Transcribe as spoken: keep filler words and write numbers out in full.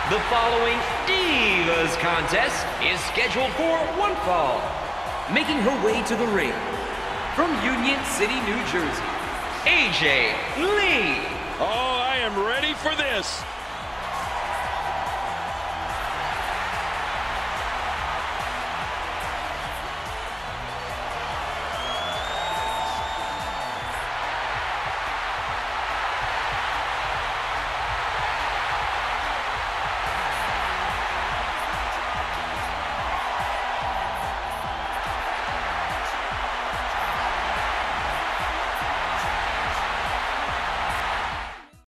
The following Divas contest is scheduled for one fall. Making her way to the ring, from Union City, New Jersey, A J Lee. Oh, I am ready for this.